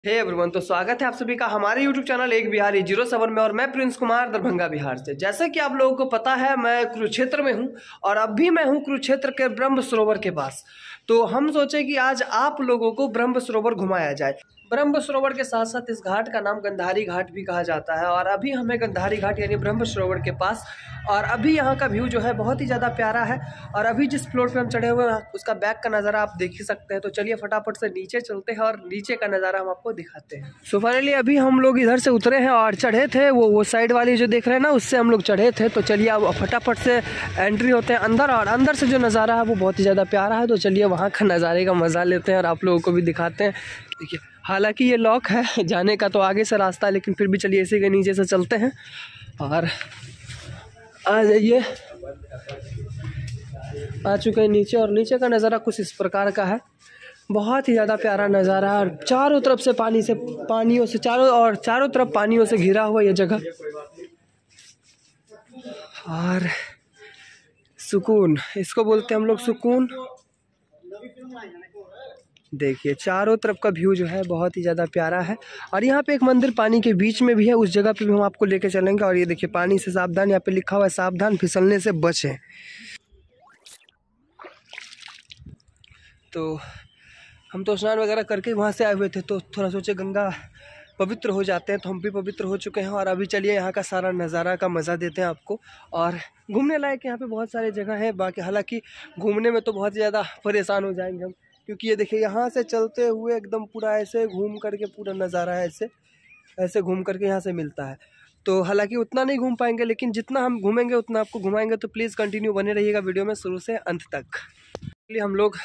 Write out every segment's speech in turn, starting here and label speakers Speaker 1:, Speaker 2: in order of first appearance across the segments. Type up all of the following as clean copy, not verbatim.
Speaker 1: Hey everyone, तो स्वागत है आप सभी का हमारे YouTube चैनल एक बिहारी 07 में। और मैं प्रिंस कुमार दरभंगा बिहार से। जैसे कि आप लोगों को पता है, मैं कुरुक्षेत्र में हूं और अभी मैं हूं कुरुक्षेत्र के ब्रह्म सरोवर के पास। तो हम सोचे कि आज आप लोगों को ब्रह्म सरोवर घुमाया जाए। ब्रह्म सरोवर के साथ साथ इस घाट का नाम गंधारी घाट भी कहा जाता है। और अभी हमें गंधारी घाट यानी ब्रह्म सरोवर के पास, और अभी यहाँ का व्यू जो है बहुत ही ज़्यादा प्यारा है। और अभी जिस फ्लोर पे हम चढ़े हुए हैं उसका बैक का नज़ारा आप देख ही सकते हैं। तो चलिए फटाफट से नीचे चलते हैं और नीचे का नज़ारा हम आपको दिखाते हैं। सो फाइनली अभी हम लोग इधर से उतरे हैं और चढ़े थे, वो साइड वाली जो देख रहे हैं ना, उससे हम लोग चढ़े थे। तो चलिए अब फटाफट से एंट्री होते हैं अंदर, और अंदर से जो नज़ारा है वो बहुत ही ज़्यादा प्यारा है। तो चलिए वहाँ का नज़ारे का मज़ा लेते हैं और आप लोगों को भी दिखाते हैं। देखिए, हालांकि ये लॉक है जाने का, तो आगे से रास्ता है, लेकिन फिर भी चलिए इसी के नीचे से चलते हैं और आ जाइए। आ चुके हैं नीचे, और नीचे का नज़ारा कुछ इस प्रकार का है। बहुत ही ज़्यादा प्यारा नज़ारा है और चारों तरफ से पानियों से चारों तरफ पानियों से घिरा हुआ ये जगह। और सुकून, इसको बोलते हैं हम लोग सुकून। देखिए चारों तरफ का व्यू जो है बहुत ही ज़्यादा प्यारा है। और यहाँ पे एक मंदिर पानी के बीच में भी है, उस जगह पे भी हम आपको लेके चलेंगे। और ये देखिए, पानी से सावधान, यहाँ पे लिखा हुआ है सावधान फिसलने से बचें। तो हम तो स्नान वगैरह करके वहाँ से आए हुए थे, तो थोड़ा सोचे गंगा पवित्र हो जाते हैं, तो हम भी पवित्र हो चुके हैं। और अभी चलिए यहाँ का सारा नज़ारा का मज़ा देते हैं आपको। और घूमने लायक यहाँ पे बहुत सारी जगह है। बाकी हालांकि घूमने में तो बहुत ज़्यादा परेशान हो जाएंगे हम, क्योंकि ये देखिए यहाँ से चलते हुए एकदम पूरा ऐसे घूम करके पूरा नज़ारा है, ऐसे घूम करके यहाँ से मिलता है। तो हालांकि उतना नहीं घूम पाएंगे, लेकिन जितना हम घूमेंगे उतना आपको घुमाएंगे। तो प्लीज़ कंटिन्यू बने रहिएगा वीडियो में शुरू से अंत तक। इसलिए हम लोग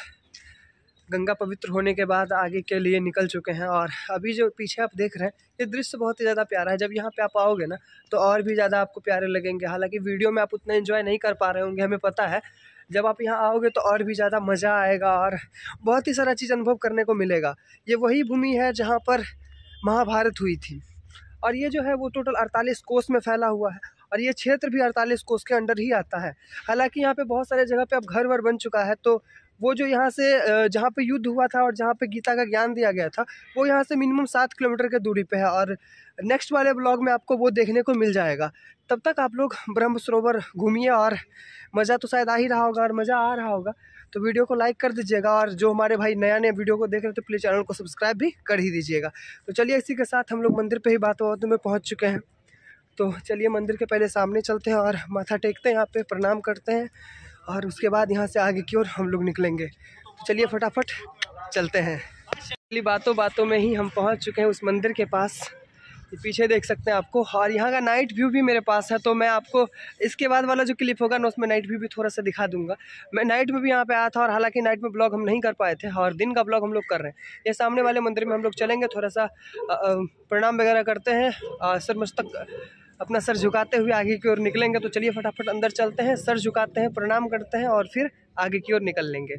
Speaker 1: गंगा पवित्र होने के बाद आगे के लिए निकल चुके हैं। और अभी जो पीछे आप देख रहे हैं ये दृश्य बहुत ही ज़्यादा प्यारा है। जब यहाँ पे आप आओगे ना तो और भी ज़्यादा आपको प्यारे लगेंगे। हालांकि वीडियो में आप उतना एंजॉय नहीं कर पा रहे होंगे, हमें पता है। जब आप यहाँ आओगे तो और भी ज़्यादा मज़ा आएगा और बहुत ही सारा चीज़ अनुभव करने को मिलेगा। ये वही भूमि है जहाँ पर महाभारत हुई थी। और ये जो है वो टोटल 48 कोस में फैला हुआ है, और ये क्षेत्र भी 48 कोस के अंडर ही आता है। हालांकि यहाँ पे बहुत सारे जगह पे अब घर वर बन चुका है। तो वो जो यहाँ से जहाँ पे युद्ध हुआ था और जहाँ पे गीता का ज्ञान दिया गया था, वो यहाँ से मिनिमम 7 किलोमीटर के दूरी पे है। और नेक्स्ट वाले ब्लॉग में आपको वो देखने को मिल जाएगा। तब तक आप लोग ब्रह्म सरोवर घूमिए, और मज़ा तो शायद आ ही रहा होगा और मज़ा आ रहा होगा। तो वीडियो को लाइक कर दीजिएगा, और जो हमारे भाई नया वीडियो को देख रहे हैं तो प्लीज़ चैनल को सब्सक्राइब भी कर ही दीजिएगा। तो चलिए इसी के साथ हम लोग मंदिर पे ही बातों में पहुंच चुके हैं। तो चलिए मंदिर के पहले सामने चलते हैं और माथा टेकते हैं, यहाँ पे प्रणाम करते हैं, और उसके बाद यहाँ से आगे की ओर हम लोग निकलेंगे। तो चलिए फटाफट चलते हैं। चलिए बातों में ही हम पहुँच चुके हैं उस मंदिर के पास। ये पीछे देख सकते हैं आपको, और यहाँ का नाइट व्यू भी मेरे पास है। तो मैं आपको इसके बाद वाला जो क्लिप होगा ना उसमें नाइट व्यू भी थोड़ा सा दिखा दूंगा। मैं नाइट में भी यहाँ पे आया था, और हालांकि नाइट में ब्लॉग हम नहीं कर पाए थे, और दिन का ब्लॉग हम लोग कर रहे हैं। ये सामने वाले मंदिर में हम लोग चलेंगे, थोड़ा सा प्रणाम वगैरह करते हैं, सर मस्तक अपना सर झुकाते हुए आगे की ओर निकलेंगे। तो चलिए फटाफट अंदर चलते हैं, सर झुकाते हैं, प्रणाम करते हैं, और फिर आगे की ओर निकल लेंगे।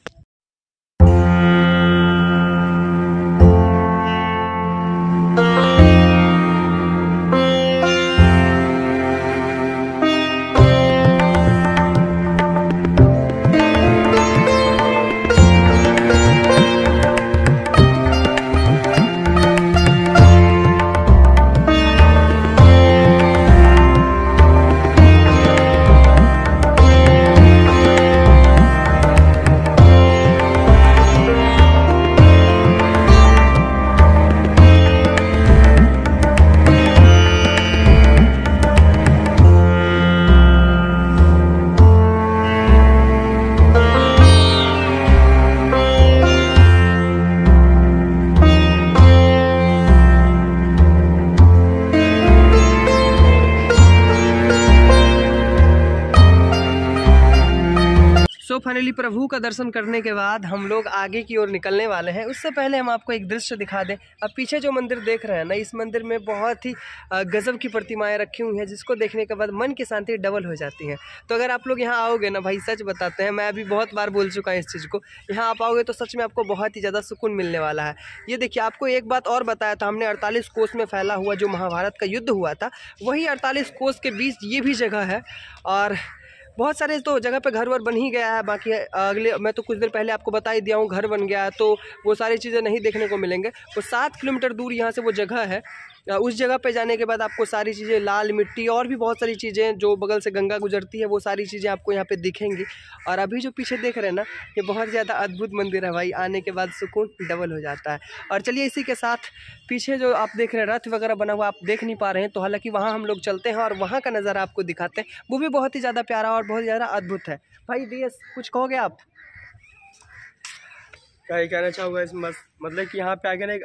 Speaker 1: तो फाइनली प्रभु का दर्शन करने के बाद हम लोग आगे की ओर निकलने वाले हैं। उससे पहले हम आपको एक दृश्य दिखा दें। अब पीछे जो मंदिर देख रहे हैं ना, इस मंदिर में बहुत ही गजब की प्रतिमाएं रखी हुई हैं, जिसको देखने के बाद मन की शांति डबल हो जाती है। तो अगर आप लोग यहाँ आओगे ना भाई, सच बताते हैं, मैं अभी बहुत बार बोल चुका हूँ इस चीज़ को, यहाँ आप आओगे तो सच में आपको बहुत ही ज़्यादा सुकून मिलने वाला है। ये देखिए, आपको एक बात और बताया था हमने, 48 कोस में फैला हुआ जो महाभारत का युद्ध हुआ था, वही 48 कोस के बीच ये भी जगह है। और बहुत सारे तो जगह पे घर वर बन ही गया है, बाकी अगले मैं तो कुछ देर पहले आपको बता ही दिया हूँ घर बन गया है, तो वो सारी चीज़ें नहीं देखने को मिलेंगे। वो 7 किलोमीटर दूर यहाँ से वो जगह है, उस जगह पे जाने के बाद आपको सारी चीज़ें, लाल मिट्टी और भी बहुत सारी चीज़ें, जो बगल से गंगा गुजरती है, वो सारी चीज़ें आपको यहाँ पे दिखेंगी। और अभी जो पीछे देख रहे हैं ना, ये बहुत ज़्यादा अद्भुत मंदिर है भाई, आने के बाद सुकून डबल हो जाता है। और चलिए इसी के साथ पीछे जो आप देख रहे हैं रथ वगैरह बना हुआ, आप देख नहीं पा रहे हैं, तो हालांकि वहाँ हम लोग चलते हैं और वहाँ का नज़ारा आपको दिखाते हैं। वो भी बहुत ही ज़्यादा प्यारा और बहुत ज़्यादा अद्भुत है। भाई DS कुछ कहोगे आप?
Speaker 2: क्या ही कहना चाहूँगा इस मतलब कि यहाँ पे आके ना एक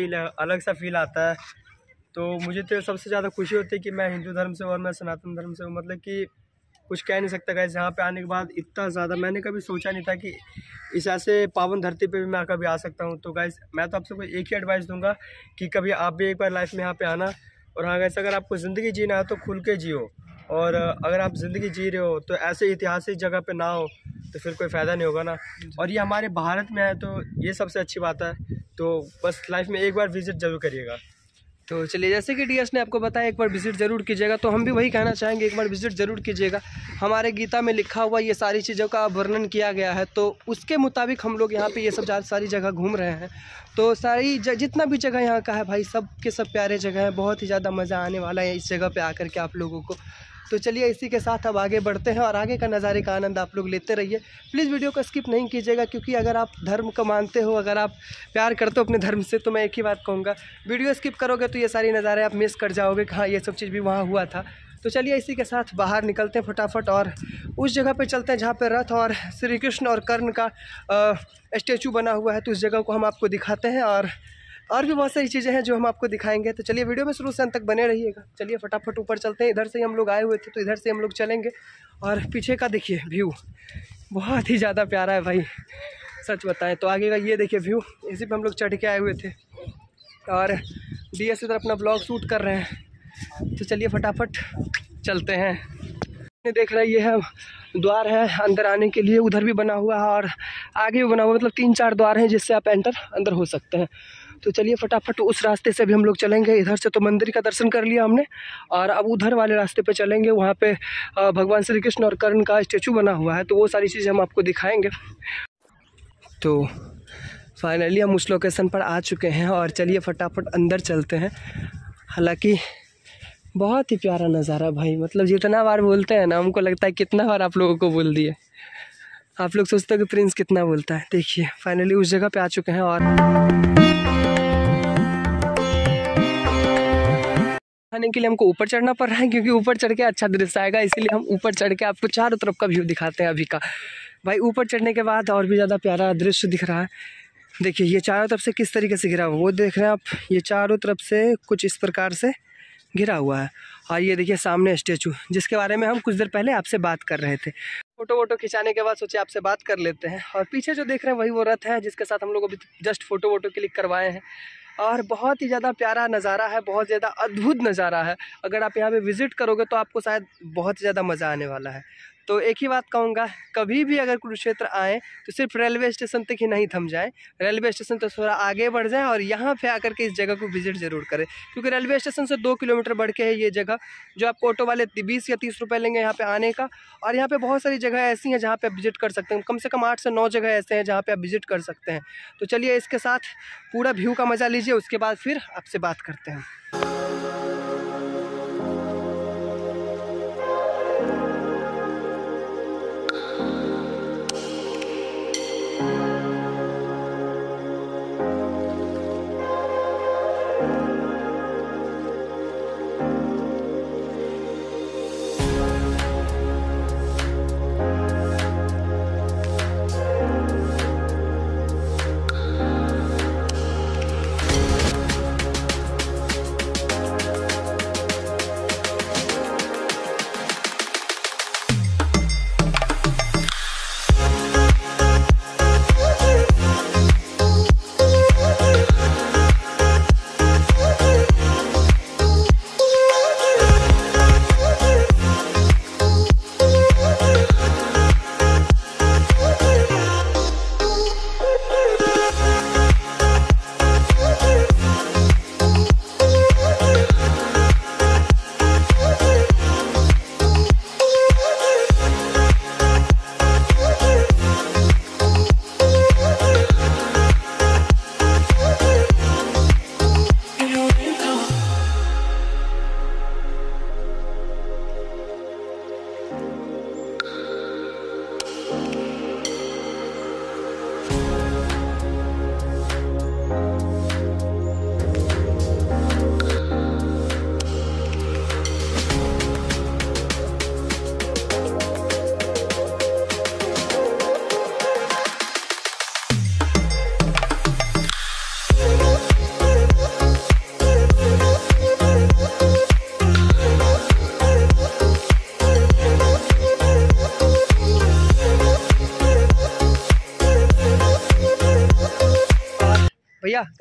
Speaker 2: अलग सा फील आता है। तो मुझे तो सबसे ज़्यादा खुशी होती है कि मैं हिंदू धर्म से और मैं सनातन धर्म से हूँ। मतलब कि कुछ कह नहीं सकता गाइस, यहाँ पे आने के बाद इतना ज़्यादा मैंने कभी सोचा नहीं था कि इस ऐसे पावन धरती पे भी मैं कभी आ सकता हूँ। तो गाइस मैं तो आप सबको एक ही एडवाइस दूंगा कि कभी आप भी एक बार लाइफ में यहाँ पे आना। और हाँ गाइस, अगर आपको ज़िंदगी जीना है तो खुल के जियो, और अगर आप ज़िंदगी जी रहे हो तो ऐसे ऐतिहासिक जगह पे ना हो तो फिर कोई फ़ायदा नहीं होगा ना। और ये हमारे भारत में है तो ये सबसे अच्छी बात है। तो बस लाइफ में एक बार विज़िट ज़रूर करिएगा।
Speaker 1: तो चलिए, जैसे कि DS ने आपको बताया एक बार विज़िट ज़रूर कीजिएगा, तो हम भी वही कहना चाहेंगे, एक बार विज़िट ज़रूर कीजिएगा। हमारे गीता में लिखा हुआ ये सारी चीज़ों का वर्णन किया गया है, तो उसके मुताबिक हम लोग यहाँ पे ये सब सारी जगह घूम रहे हैं। तो सारी जितना भी जगह यहाँ का है भाई, सब के सब प्यारे जगह है, बहुत ही ज़्यादा मज़ा आने वाला है इस जगह पर आकर के आप लोगों को। तो चलिए इसी के साथ अब आगे बढ़ते हैं और आगे का नज़ारे का आनंद आप लोग लेते रहिए। प्लीज़ वीडियो को स्किप नहीं कीजिएगा, क्योंकि अगर आप धर्म को मानते हो, अगर आप प्यार करते हो अपने धर्म से, तो मैं एक ही बात कहूँगा, वीडियो स्किप करोगे तो ये सारी नज़ारे आप मिस कर जाओगे कि हाँ ये सब चीज़ भी वहाँ हुआ था। तो चलिए इसी के साथ बाहर निकलते हैं फटाफट और उस जगह पे चलते हैं जहाँ पे रथ और श्री कृष्ण और कर्ण का स्टैचू बना हुआ है। तो उस जगह को हम आपको दिखाते हैं और भी बहुत सारी चीज़ें हैं जो हम आपको दिखाएंगे। तो चलिए वीडियो में शुरू से अंत तक बने रहिएगा। चलिए फटाफट ऊपर चलते हैं, इधर से ही हम लोग आए हुए थे तो इधर से हम लोग चलेंगे। और पीछे का देखिए व्यू बहुत ही ज़्यादा प्यारा है भाई, सच बताएं तो। आगे का ये देखिए व्यू, इसी पे हम लोग चढ़ के आए हुए थे और DS इधर अपना ब्लॉग शूट कर रहे हैं। तो चलिए फटाफट चलते हैं। देख रहे हैं ये है द्वार है अंदर आने के लिए, उधर भी बना हुआ है और आगे भी बना हुआ, मतलब 3-4 द्वार हैं जिससे आप अंदर हो सकते हैं। तो चलिए फटाफट उस रास्ते से भी हम लोग चलेंगे। इधर से तो मंदिर का दर्शन कर लिया हमने और अब उधर वाले रास्ते पे चलेंगे, वहाँ पे भगवान श्री कृष्ण और कर्ण का स्टैचू बना हुआ है, तो वो सारी चीज़ें हम आपको दिखाएंगे। तो फाइनली हम उस लोकेशन पर आ चुके हैं और चलिए फटाफट अंदर चलते हैं। हालांकि बहुत ही प्यारा नज़ारा भाई, मतलब जितना बार बोलते हैं ना, हमको लगता है कितना बार आप लोगों को बोल दिए। आप लोग सोचते हो कि प्रिंस कितना बोलता है। देखिए फाइनली उस जगह पे आ चुके हैं और आने के लिए हमको ऊपर चढ़ना पड़ रहा है, क्योंकि ऊपर चढ़ के अच्छा दृश्य आएगा, इसीलिए हम ऊपर चढ़ के आपको चारों तरफ का व्यू दिखाते हैं अभी का। भाई ऊपर चढ़ने के बाद और भी ज़्यादा प्यारा दृश्य दिख रहा है। देखिए ये चारों तरफ से किस तरीके से घिरा हुआ, वो देख रहे हैं आप, ये चारों तरफ से कुछ इस प्रकार से घिरा हुआ है। और ये देखिए सामने स्टैचू, जिसके बारे में हम कुछ देर पहले आपसे बात कर रहे थे। फ़ोटो खिंचाने के बाद सोचे आपसे बात कर लेते हैं। और पीछे जो देख रहे हैं वही वो रथ है जिसके साथ हम लोग अभी जस्ट फ़ोटो क्लिक करवाए हैं। और बहुत ही ज़्यादा प्यारा नज़ारा है, बहुत ज़्यादा अद्भुत नज़ारा है। अगर आप यहाँ पे विज़िट करोगे तो आपको शायद बहुत ज़्यादा मज़ा आने वाला है। तो एक ही बात कहूँगा, कभी भी अगर कुरुक्षेत्र आएँ तो सिर्फ रेलवे स्टेशन तक ही नहीं थम जाएँ, रेलवे स्टेशन तो थोड़ा आगे बढ़ जाएँ और यहाँ पे आकर के इस जगह को विज़िट ज़रूर करें। क्योंकि रेलवे स्टेशन से 2 किलोमीटर बढ़ के है ये जगह, जो आपको ऑटो वाले 20 या 30 रुपये लेंगे यहाँ पे आने का। और यहाँ पे बहुत सारी जगह ऐसी हैं जहाँ पे आप विज़िट कर सकते हैं, कम से कम 8 से 9 जगह ऐसे हैं जहाँ पे आप विज़िट कर सकते हैं। तो चलिए इसके साथ पूरा व्यू का मज़ा लीजिए, उसके बाद फिर आपसे बात करते हैं।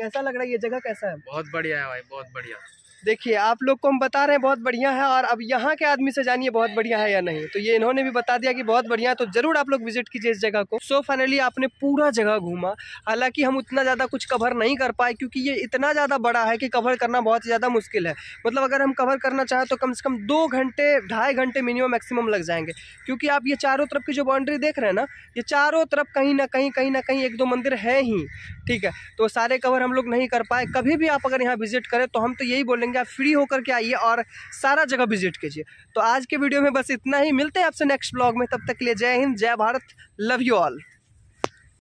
Speaker 1: कैसा लग रहा है ये जगह, कैसा है?
Speaker 2: बहुत बढ़िया है भाई, बहुत बढ़िया।
Speaker 1: देखिए आप लोग को हम बता रहे हैं बहुत बढ़िया है, और अब यहाँ के आदमी से जानिए बहुत बढ़िया है या नहीं। तो ये इन्होंने भी बता दिया कि बहुत बढ़िया है, तो जरूर आप लोग विजिट कीजिए इस जगह को। सो फाइनली आपने पूरा जगह घूमा। हालांकि हम उतना ज़्यादा कुछ कवर नहीं कर पाए क्योंकि ये इतना ज़्यादा बड़ा है कि कवर करना बहुत ज़्यादा मुश्किल है। मतलब अगर हम कवर करना चाहें तो कम से कम 2 घंटे 2.5 घंटे मिनिमम मैक्सिमम लग जाएंगे, क्योंकि आप ये चारों तरफ की जो बाउंड्री देख रहे हैं ना, ये चारों तरफ कहीं ना कहीं 1-2 मंदिर है ही, ठीक है। तो सारे कवर हम लोग नहीं कर पाए। कभी भी आप अगर यहाँ विजिट करें तो हम तो यही बोलेंगे आप फ्री होकर के आइए और सारा जगह विजिट कीजिए। तो आज के वीडियो में बस इतना ही, मिलते हैं आपसे नेक्स्ट ब्लॉग में, तब तक के लिए जय हिंद, जय भारत, लव यू ऑल।